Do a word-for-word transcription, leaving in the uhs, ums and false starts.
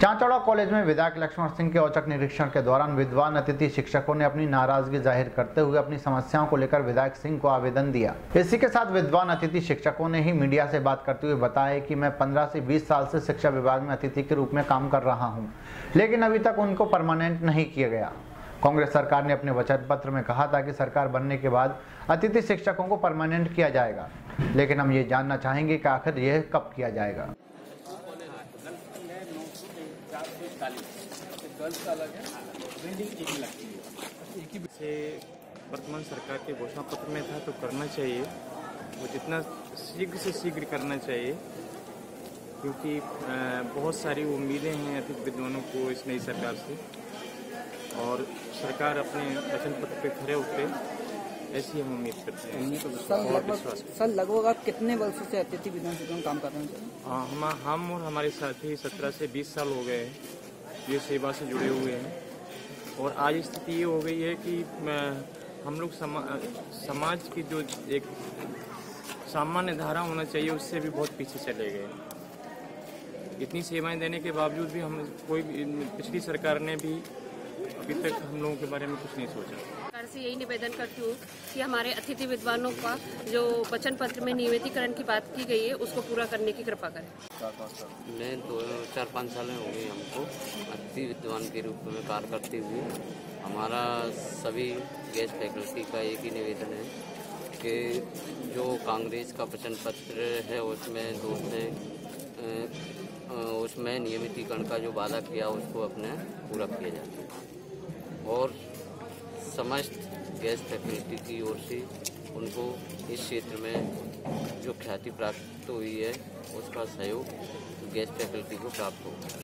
चांचौड़ा college में विधायक लक्ष्मण सिंह के औचक निरीक्षण के दौरान विद्वान अतिथि शिक्षकों ने अपनी नाराजगी जाहिर करते हुए अपनी समस्याओं को लेकर विधायक सिंह को आवेदन दिया। इसी के साथ विद्वान अतिथि शिक्षकों ने ही मीडिया से बात करते हुए बताया कि मैं पंद्रह से बीस साल से शिक्षा विभाग में अतिथि के रूप में काम कर रहा हूँ, लेकिन अभी तक उनको परमानेंट नहीं किया गया। कांग्रेस सरकार ने अपने वचन पत्र में कहा था कि सरकार बनने के बाद अतिथि शिक्षकों को परमानेंट किया जाएगा, लेकिन हम ये जानना चाहेंगे कि आखिर यह कब किया जाएगा। से वर्तमान सरकार के घोषणा पत्र में था तो करना चाहिए, वो जितना शीघ्र से शीघ्र करना चाहिए, क्योंकि बहुत सारी उम्मीदें हैं अधिक विद्वानों को इस नई सरकार से, और सरकार अपने वचन पत्र पे खरे उतरे, ऐसी हम उम्मीद करते हैं। सर लगभग आप कितने वर्षों से अतिथि विद्वान शिक्षक में काम कर रहे हैं? हम हम और हमारे साथी सत्रह से बीस साल हो गए हैं ये सेवा से जुड़े हुए हैं, और आज स्थिति ये हो गई है कि हम लोग समा, समाज की जो एक सामान्य धारा होना चाहिए उससे भी बहुत पीछे चले गए। इतनी सेवाएं देने के बावजूद भी हम कोई पिछली सरकार ने भी अभी तक हम लोगों के बारे में कुछ नहीं सोचा। सरकार से यही निवेदन करती हूँ कि हमारे अतिथि विद्वानों का जो वचन पत्र में नियमितीकरण की बात की गई है उसको पूरा करने की कृपा करें। मैं दो चार पाँच साल हो गए हमको अतिथि विद्वान के रूप में कार्य करते हुए। हमारा सभी गेस्ट फैकल्टी का एक ही निवेदन है कि जो कांग्रेस का वचन पत्र है उसमें दोस्त उसमें नियमितीकरण का जो वादा किया उसको अपने पूरा किया जाए, और समस्त गेस्ट फैकल्टी की ओर से उनको इस क्षेत्र में जो ख्याति प्राप्त हुई है उसका सहयोग गेस्ट फैकल्टी को प्राप्त हो।